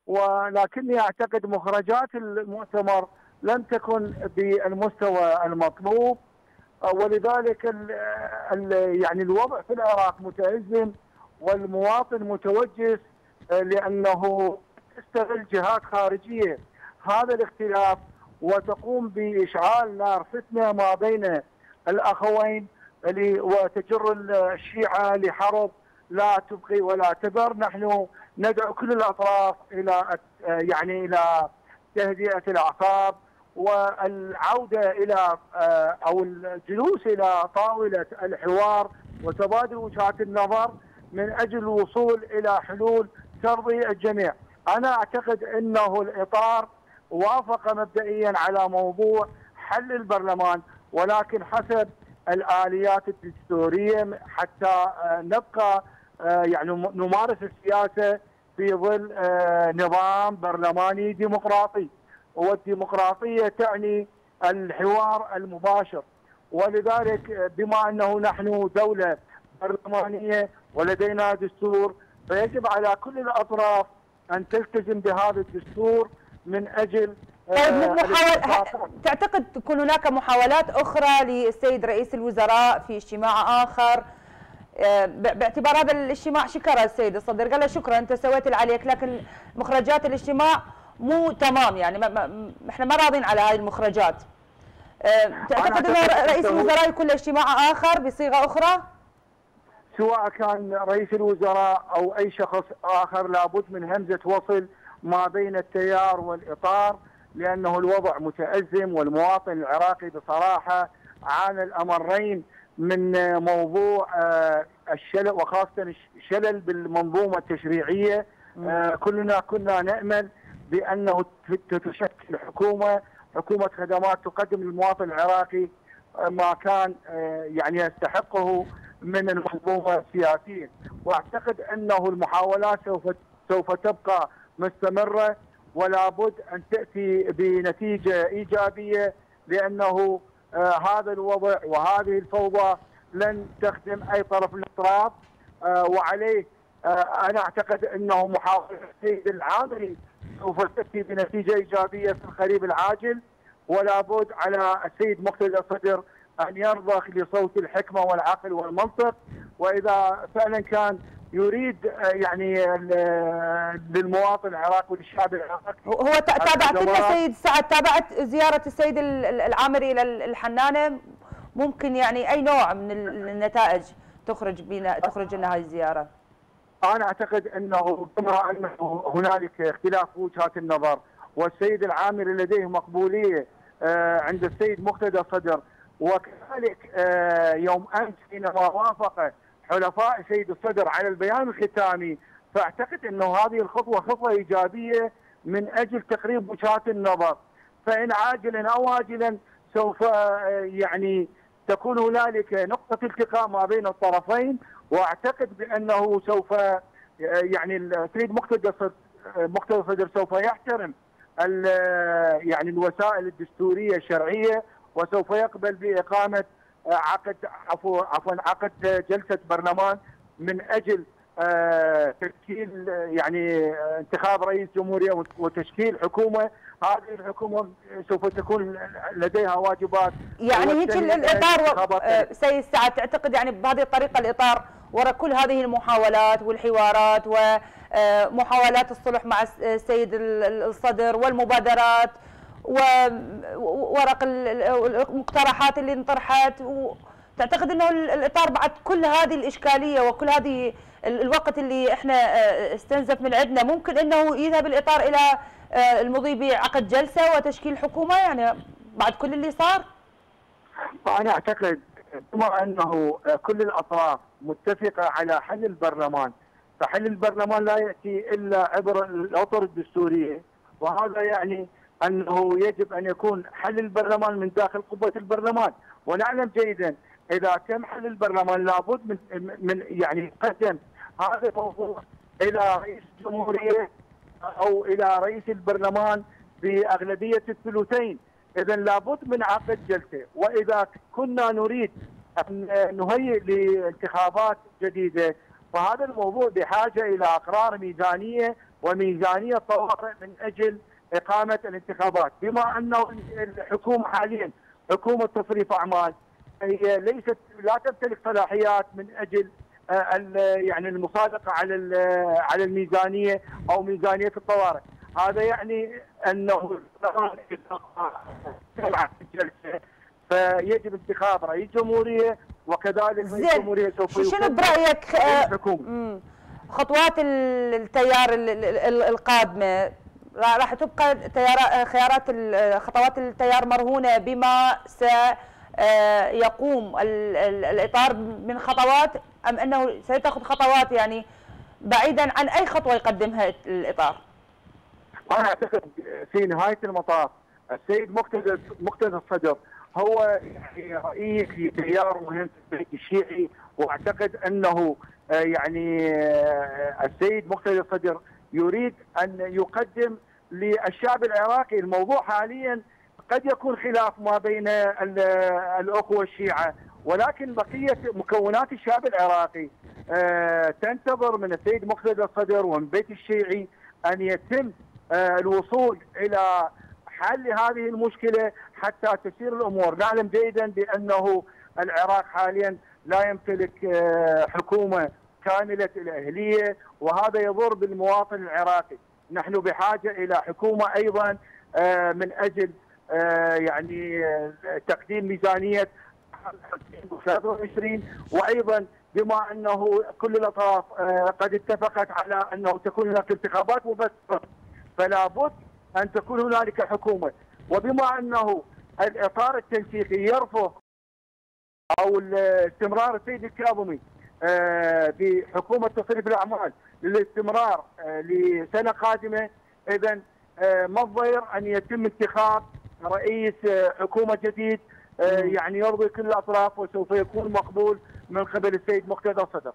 ولكني أعتقد مخرجات المؤتمر لم تكن بالمستوى المطلوب، ولذلك ال ال يعني الوضع في العراق متأزم والمواطن متوجس لأنه تستغل جهات خارجية هذا الاختلاف وتقوم بإشعال نار فتنة ما بين الأخوين وتجر الشيعة لحرب لا تبقي ولا تذر. نحن ندعو كل الأطراف إلى يعني إلى تهدئة الأعصاب والعودة إلى أو الجلوس إلى طاولة الحوار وتبادل وجهات النظر من أجل الوصول إلى حلول ترضي الجميع. أنا أعتقد أنه الإطار وافق مبدئيا على موضوع حل البرلمان، ولكن حسب الآليات الدستورية حتى نبقى يعني نمارس السياسة في ظل نظام برلماني ديمقراطي، والديمقراطية تعني الحوار المباشر. ولذلك بما أنه نحن دولة برلمانية ولدينا دستور فيجب على كل الأطراف أن تلتزم بهذا الدستور من أجل طيب محاول... تعتقد تكون هناك محاولات أخرى للسيد رئيس الوزراء في اجتماع آخر باعتبار هذا الاجتماع شكر السيد الصدر قال له شكرا أنت سويت اللي عليك، لكن مخرجات الاجتماع مو تمام يعني ما ما احنا ما راضين على هذه المخرجات. تعتقد أنه رئيس الوزراء يكون له اجتماع آخر بصيغة أخرى؟ سواء كان رئيس الوزراء أو أي شخص آخر لابد من همزة وصل ما بين التيار والإطار، لأنه الوضع متأزم والمواطن العراقي بصراحة عانى الأمرين من موضوع الشلل وخاصة الشلل بالمنظومة التشريعية. كلنا كنا نأمل بأنه تتشكل حكومة حكومة خدمات تقدم للمواطن العراقي ما كان يعني يستحقه من المنظومة السياسية، واعتقد انه المحاولات سوف سوف تبقى مستمرة ولا بد ان تأتي بنتيجة ايجابية، لانه آه هذا الوضع وهذه الفوضى لن تخدم اي طرف من الاطراف، آه وعليه آه انا اعتقد انه محاولة السيد العامري سوف تأتي بنتيجة ايجابية في القريب العاجل، ولا بد على السيد مقتدى الصدر أن يرضخ لصوت الحكمة والعقل والمنطق، وإذا فعلا كان يريد يعني للمواطن العراقي وللشعب العراقي. هو تابعت لنا سيد سعد، تابعت زيارة السيد العامري إلى الحنانة، ممكن يعني أي نوع من النتائج تخرج بنا تخرج لنا هذه الزيارة؟ أنا أعتقد أنه بما أنه هنالك اختلاف وجهات النظر والسيد العامري لديه مقبولية عند السيد مقتدى الصدر، وكذلك يوم امس حينما وافق حلفاء السيد الصدر على البيان الختامي، فاعتقد انه هذه الخطوه خطوه ايجابيه من اجل تقريب وجهات النظر، فان عاجلا او اجلا سوف يعني تكون هنالك نقطه التقاء ما بين الطرفين، واعتقد بانه سوف يعني السيد مقتدى مقتدى الصدر سوف يحترم يعني الوسائل الدستوريه الشرعيه، وسوف يقبل بإقامة عقد عفوا عفوا عقد جلسة برلمان من أجل تشكيل يعني انتخاب رئيس جمهورية وتشكيل حكومة. هذه الحكومة سوف تكون لديها واجبات، يعني هيك الإطار سيد سعد تعتقد يعني بهذه الطريقة الإطار وراء كل هذه المحاولات والحوارات ومحاولات الصلح مع السيد الصدر والمبادرات وورق المقترحات اللي انطرحت، تعتقد انه الاطار بعد كل هذه الاشكاليه وكل هذه الوقت اللي احنا استنزف من عندنا ممكن انه يذهب الاطار الى المضي بعقد جلسه وتشكيل حكومه يعني بعد كل اللي صار؟ انا اعتقد بما انه كل الاطراف متفقه على حل البرلمان، فحل البرلمان لا ياتي الا عبر الاطر الدستوريه، وهذا يعني انه يجب ان يكون حل البرلمان من داخل قبه البرلمان، ونعلم جيدا اذا تم حل البرلمان لابد من من يعني يقدم هذا الموضوع الى رئيس الجمهوريه او الى رئيس البرلمان باغلبيه الثلثين، اذا لابد من عقد جلسه، واذا كنا نريد ان نهيئ لانتخابات جديده فهذا الموضوع بحاجه الى اقرار ميزانيه وميزانيه طوارئ من اجل اقامه الانتخابات، بما انه الحكومه حاليا حكومه تصريف اعمال هي ليست لا تمتلك صلاحيات من اجل يعني المصادقه على على الميزانيه او ميزانيه الطوارئ، هذا يعني انه الجلسه فيجب انتخاب رئيس جمهوريه وكذلك رئيس الجمهوريه سوف يكون شنو برايك خطوات التيار القادمه؟ راح تبقى خيارات خطوات التيار مرهونه بما سيقوم الاطار من خطوات ام انه سيتخذ خطوات يعني بعيدا عن اي خطوه يقدمها الاطار؟ انا اعتقد في نهايه المطاف السيد مقتدى مقتدى الصدر هو يعني رئيس لتيار مهم في البيت الشيعي، واعتقد انه يعني السيد مقتدى الصدر يريد ان يقدم للشعب العراقي. الموضوع حاليا قد يكون خلاف ما بين الاخوه الشيعه، ولكن بقيه مكونات الشعب العراقي تنتظر من السيد مقتدى الصدر ومن بيت الشيعي ان يتم الوصول الى حل هذه المشكله حتى تسير الامور. نعلم جيدا بانه العراق حاليا لا يمتلك حكومه كامله الاهليه، وهذا يضر بالمواطن العراقي. نحن بحاجه الى حكومه ايضا من اجل يعني تقديم ميزانيه ثلاثة وعشرين، وايضا بما انه كل الاطراف قد اتفقت على انه تكون هناك انتخابات مبكره، فلا بد ان تكون هنالك حكومه، وبما انه الاطار التنسيقي يرفض او استمرار السيد الكاظمي بحكومه تصريف الاعمال للاستمرار لسنه قادمه، اذا ما الضير ان يتم انتخاب رئيس حكومه جديد يعني يرضي كل الاطراف وسوف يكون مقبول من قبل السيد مقتدى الصدر.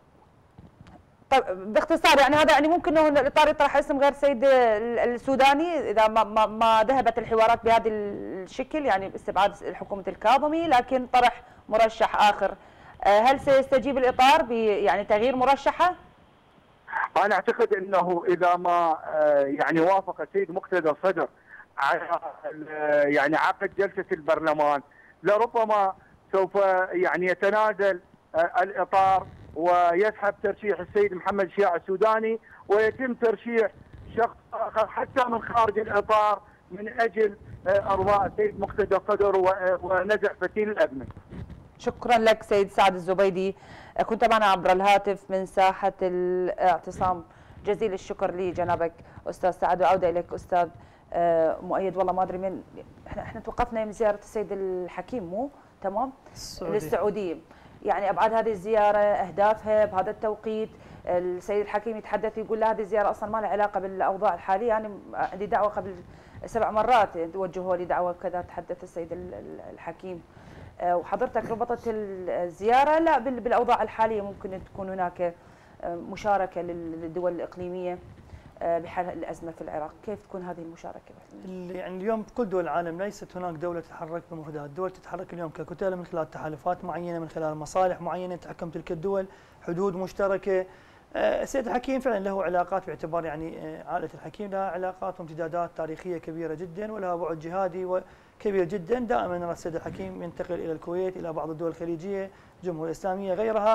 طيب باختصار يعني هذا يعني ممكن انه الاطار يطرح اسم غير السيد السوداني اذا ما, ما, ما ذهبت الحوارات بهذا الشكل، يعني استبعاد حكومه الكاظمي لكن طرح مرشح اخر، هل سيستجيب الاطار يعني تغيير مرشحه؟ انا اعتقد انه اذا ما يعني وافق السيد مقتدى الصدر على يعني عقد جلسه البرلمان لربما سوف يعني يتنازل الاطار ويسحب ترشيح السيد محمد شياع السوداني ويتم ترشيح شخص اخر حتى من خارج الاطار من اجل ارضاء السيد مقتدى الصدر ونزع فتيل الازمه. شكرا لك سيد سعد الزبيدي، كنت معنا عبر الهاتف من ساحه الاعتصام. جزيل الشكر لجنابك استاذ سعد، وعوده اليك استاذ مؤيد. والله ما ادري من احنا احنا توقفنا من زياره السيد الحكيم مو تمام؟ السعودية. للسعوديه، يعني ابعاد هذه الزياره، اهدافها بهذا التوقيت. السيد الحكيم يتحدث يقول لا هذه الزياره اصلا ما لها علاقه بالاوضاع الحاليه، يعني عندي دعوه قبل سبع مرات توجهوا لي دعوه كذا تحدث السيد الحكيم، وحضرتك ربطت الزياره لا بالاوضاع الحاليه، ممكن تكون هناك مشاركه للدول الاقليميه بحل الازمه في العراق، كيف تكون هذه المشاركه؟ يعني اليوم بكل دول العالم ليست هناك دوله تتحرك بمفردها، الدول تتحرك اليوم ككتله من خلال تحالفات معينه، من خلال مصالح معينه تحكم تلك الدول، حدود مشتركه. السيد الحكيم فعلا له علاقات، باعتبار يعني عائله الحكيم لها علاقات وامتدادات تاريخيه كبيره جدا ولها بعد جهادي كبير جدا. دائما نرى السيد الحكيم ينتقل الى الكويت، الى بعض الدول الخليجيه، الجمهوريه الاسلاميه، غيرها.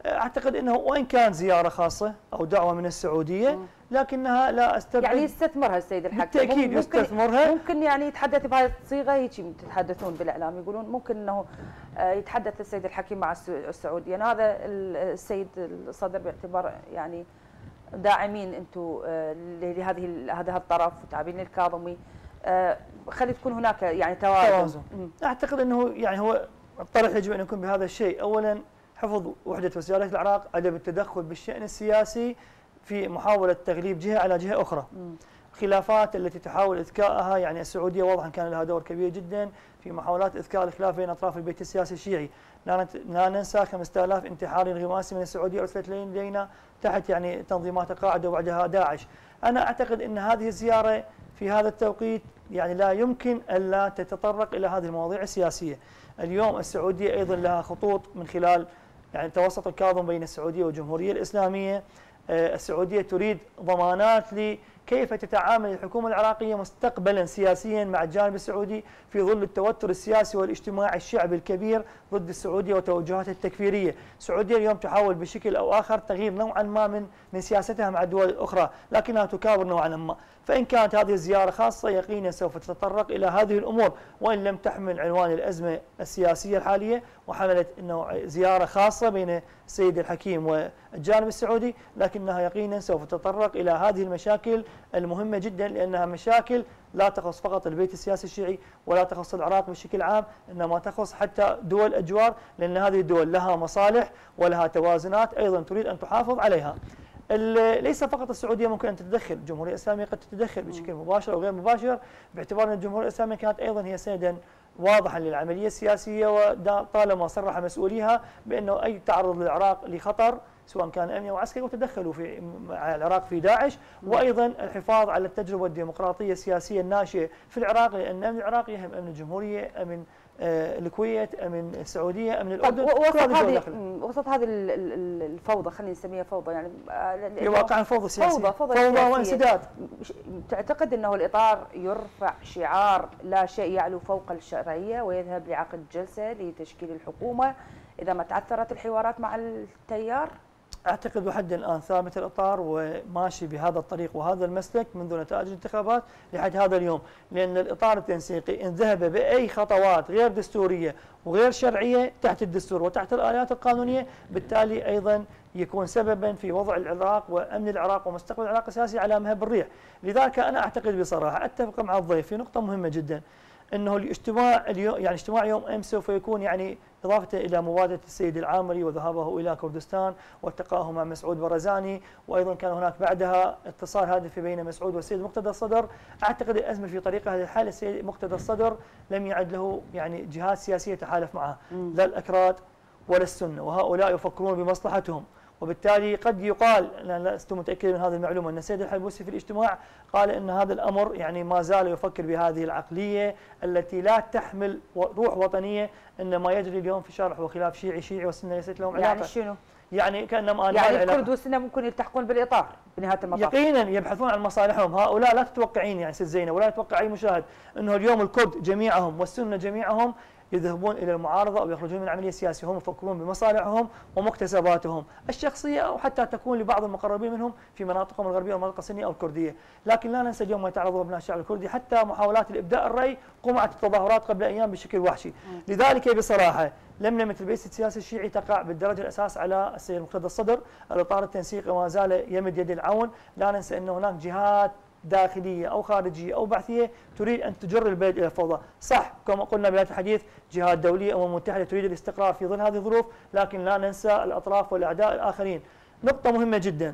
اعتقد انه وان كان زياره خاصه او دعوه من السعوديه لكنها لا استبعد يعني يستثمرها السيد الحاكم. بالتاكيد يستثمرها. ممكن يعني يتحدث بهذه الصيغه، هيك يتحدثون بالاعلام يقولون ممكن انه يتحدث السيد الحكيم مع السعوديه، يعني هذا السيد الصدر باعتبار يعني داعمين انتم لهذه هذا الطرف وتابعين الكاظمي، خلي تكون هناك يعني توازن. اعتقد انه يعني هو الطرح يجب ان يكون بهذا الشيء، اولا حفظ وحده وسياده العراق، عدم التدخل بالشان السياسي في محاوله تغليب جهه على جهه اخرى. الخلافات التي تحاول اذكائها، يعني السعوديه واضحا كان لها دور كبير جدا في محاولات اذكاء الخلاف بين اطراف البيت السياسي الشيعي، لا ننسى خمسة آلاف انتحاري انغماسي من السعوديه ارسلت لدينا تحت يعني تنظيمات القاعده وبعدها داعش. انا اعتقد ان هذه الزياره في هذا التوقيت يعني لا يمكن الا تتطرق الى هذه المواضيع السياسيه. اليوم السعوديه ايضا لها خطوط من خلال يعني توسط الكاظم بين السعوديه والجمهوريه الاسلاميه. السعوديه تريد ضمانات لكيف تتعامل الحكومه العراقيه مستقبلا سياسيا مع الجانب السعودي في ظل التوتر السياسي والاجتماعي الشعبي الكبير ضد السعوديه وتوجهاتها التكفيريه. السعوديه اليوم تحاول بشكل او اخر تغيير نوعا ما من من سياستها مع الدول الاخرى، لكنها تكابر نوعا ما. فان كانت هذه الزياره خاصه يقينا سوف تتطرق الى هذه الامور، وان لم تحمل عنوان الازمه السياسيه الحاليه وحملت انه زياره خاصه بين السيد الحكيم والجانب السعودي، لكنها يقينا سوف تتطرق الى هذه المشاكل المهمه جدا، لانها مشاكل لا تخص فقط البيت السياسي الشيعي ولا تخص العراق بشكل عام، انما تخص حتى دول الجوار، لان هذه الدول لها مصالح ولها توازنات ايضا تريد ان تحافظ عليها. ليس فقط السعوديه ممكن ان تتدخل، الجمهوريه الاسلاميه قد تتدخل بشكل مباشر او غير مباشر، باعتبار ان الجمهوريه الاسلاميه كانت ايضا هي سندا واضحا للعمليه السياسيه، وطالما صرح مسؤوليها بانه اي تعرض للعراق لخطر سواء كان امني او عسكري وتدخلوا في العراق في داعش، وايضا الحفاظ على التجربه الديمقراطيه السياسيه الناشئه في العراق، لان امن العراق يهم امن الجمهوريه، امن الكويت، امن السعوديه، امن الاردن. وسط هذه وسط هذه الفوضى، خلينا نسميها فوضى، يعني هي واقعا فوضى سياسيه، فوضى فوضى, فوضى وانسداد. تعتقد انه الاطار يرفع شعار لا شيء يعلو فوق الشرعيه ويذهب لعقد جلسه لتشكيل الحكومه اذا ما تعثرت الحوارات مع التيار؟ اعتقد لحد الان ثابت الاطار وماشي بهذا الطريق وهذا المسلك منذ نتائج الانتخابات لحد هذا اليوم، لان الاطار التنسيقي ان ذهب باي خطوات غير دستوريه وغير شرعيه تحت الدستور وتحت الاليات القانونيه، بالتالي ايضا يكون سببا في وضع العراق وامن العراق ومستقبل العراق السياسي على مهب الريح. لذلك انا اعتقد بصراحه اتفق مع الضيف في نقطه مهمه جدا، انه الاجتماع اليوم يعني اجتماع يوم امس سوف يكون يعني اضافه الى مبادره السيد العامري وذهابه الى كردستان والتقائه مع مسعود برزاني، وايضا كان هناك بعدها اتصال هاتفي بين مسعود والسيد مقتدى الصدر. اعتقد الازمه في طريقه للحل السيد مقتدى الصدر لم يعد له يعني جهات سياسيه تحالف معها، لا الاكراد ولا السنه، وهؤلاء يفكرون بمصلحتهم، وبالتالي قد يقال، انا لست متاكد من هذه المعلومه، ان السيد الحلبوسي في الاجتماع قال ان هذا الامر يعني ما زال يفكر بهذه العقليه التي لا تحمل روح وطنيه، ان ما يجري اليوم في شارع هو خلاف شيعي شيعي والسنه ليست لهم علاقه. يعني شنو؟ يعني كانما انا يعني الكرد والسنه ممكن يلتحقون بالاطار بنهايه المطاف. يقينا يبحثون عن مصالحهم، هؤلاء لا تتوقعين يعني ست زينب ولا يتوقع اي مشاهد انه اليوم الكرد جميعهم والسنه جميعهم يذهبون الى المعارضه او يخرجون من العمليه السياسيه، هم يفكرون بمصالحهم ومكتسباتهم الشخصيه او حتى تكون لبعض المقربين منهم في مناطقهم الغربيه والمناطق السنيه او الكرديه، لكن لا ننسى اليوم ما يتعرض ابناء الشعب الكردي حتى محاولات الابداء الراي قمعت التظاهرات قبل ايام بشكل وحشي، لذلك بصراحه لملمه البيت السياسي الشيعي تقع بالدرجه الاساس على السيد مقتدى الصدر، الاطار التنسيقي ما زال يمد يد العون، لا ننسى ان هناك جهات داخليه او خارجيه او بحثيه تريد ان تجر البلد الى الفوضى، صح كما قلنا بدايه الحديث جهات دوليه امم متحده تريد الاستقرار في ظل هذه الظروف، لكن لا ننسى الاطراف والاعداء الاخرين. نقطه مهمه جدا،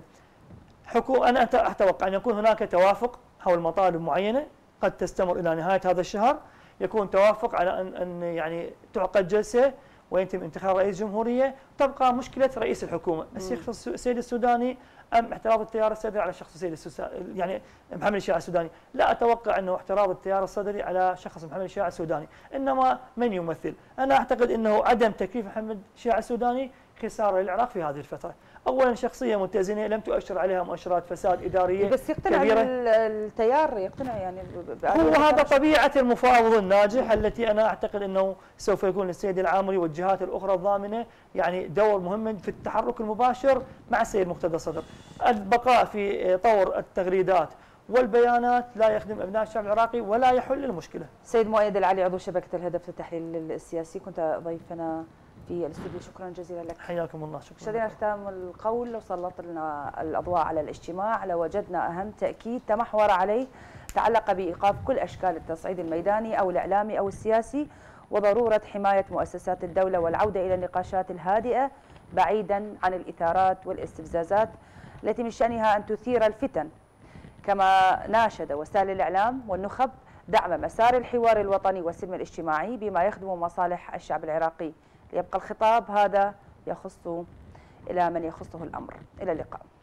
حكو انا اتوقع ان يكون هناك توافق حول مطالب معينه قد تستمر الى نهايه هذا الشهر، يكون توافق على ان ان يعني تعقد جلسه ويتم انتخاب رئيس جمهوريه، تبقى مشكله رئيس الحكومه، الشيخ السيد السوداني ام احتراض التيار الصدري على شخص السيد السوداني، يعني محمد الشياع السوداني، لا اتوقع انه احتراض التيار الصدري على شخص محمد الشياع السوداني، انما من يمثل، انا اعتقد انه عدم تكليف محمد الشياع السوداني خساره للعراق في هذه الفتره. اولا شخصيه متزنه لم تؤشر عليها مؤشرات فساد اداريه بس يقتنع كبيرة. التيار يقتنع يعني هو هذا طبيعه المفاوض الناجح التي انا اعتقد انه سوف يكون للسيد العامري والجهات الاخرى الضامنه يعني دور مهم في التحرك المباشر مع السيد مقتدى الصدر. البقاء في طور التغريدات والبيانات لا يخدم ابناء الشعب العراقي ولا يحل المشكله. سيد مؤيد العلي عضو شبكه الهدف للتحليل السياسي، كنت ضيفنا في الاستوديو، شكرا جزيلا لك. حياكم الله. شكرا. مشاهدينا ختام القول، لو سلطنا الاضواء على الاجتماع لوجدنا اهم تاكيد تمحور عليه تعلق بايقاف كل اشكال التصعيد الميداني او الاعلامي او السياسي، وضروره حمايه مؤسسات الدوله والعوده الى النقاشات الهادئه بعيدا عن الاثارات والاستفزازات التي من شانها ان تثير الفتن. كما ناشد وسائل الاعلام والنخب دعم مسار الحوار الوطني والسلم الاجتماعي بما يخدم مصالح الشعب العراقي. ليبقى الخطاب هذا يخص إلى من يخصه الأمر. إلى اللقاء.